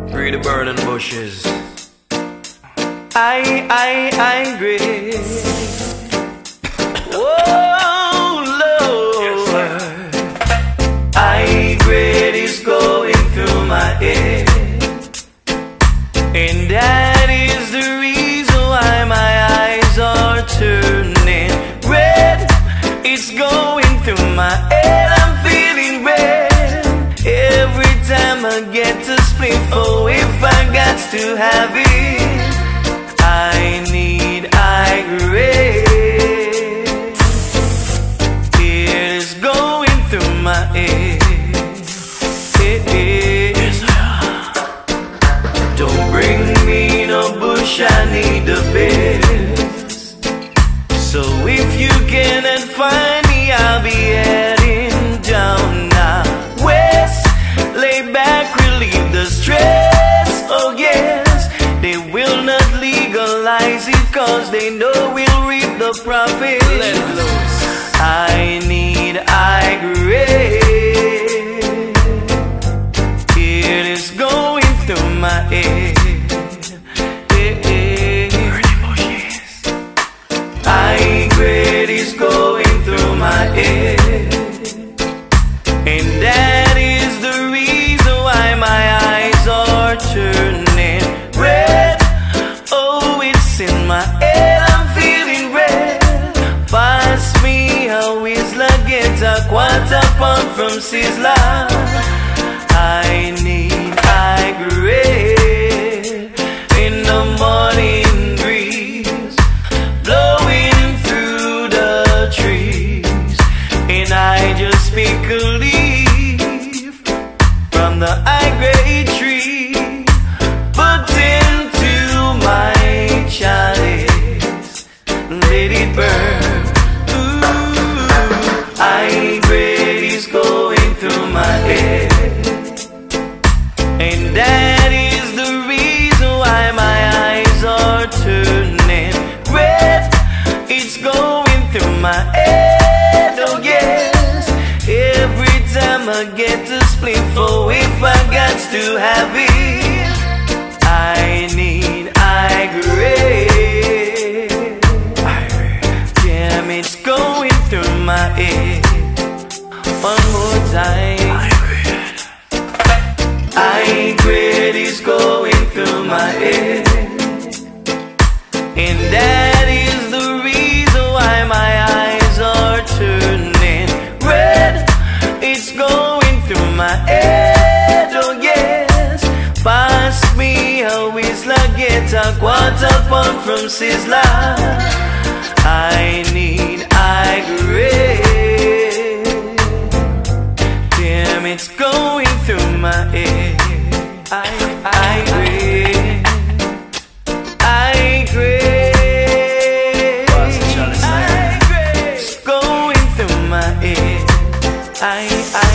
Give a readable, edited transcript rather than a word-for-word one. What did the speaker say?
Free the burning bushes. I grace. Oh Lord, I great is going through my head, and that is the reason why my eyes are turning red. It's going through my head. I'm feeling red every time I get to split. Oh, if I got to have it, I need grace. It is going through my head. Don't bring me no bush, I need the best. So if you cannot find me, I'll be heading down now west. Lay back, relieve the stress. Oh yes, they will not legalize it, cause they know we'll reap the profit. I need grace. It is going through my head. Great is going through my head, and that is the reason why my eyes are turning red. Oh, it's in my head, I'm feeling red. Pass me a whistler, get a quarter pound from Sizzler. I need grace in the morning breeze, blowing through the trees, and I just pick a leaf from the high grade tree, put into my chalice, let it burn. Ooh, high grade is going through my head, and that is the reason why my eyes are turning red. It's going through my head, oh yes. Every time I get to split, for if I got to have it, I need grace. Damn, it's going through my head. One more time. Great is going through my head, and that is the reason why my eyes are turning red. It's going through my head, oh yes. Pass me a whistler, get a quarter pound from Sizzler. I need grace. Damn, it's going through my head. I grace. It's going through my head. I